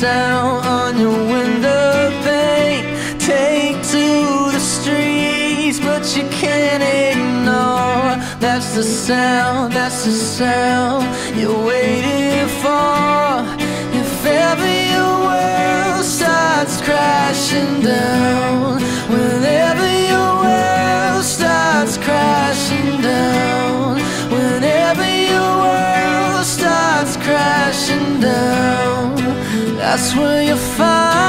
sound on your window pane. Take to the streets, but you can't ignore. That's the sound you're waiting for. If ever your world starts crashing down, whenever your world starts crashing down, whenever your world starts crashing down, that's where you find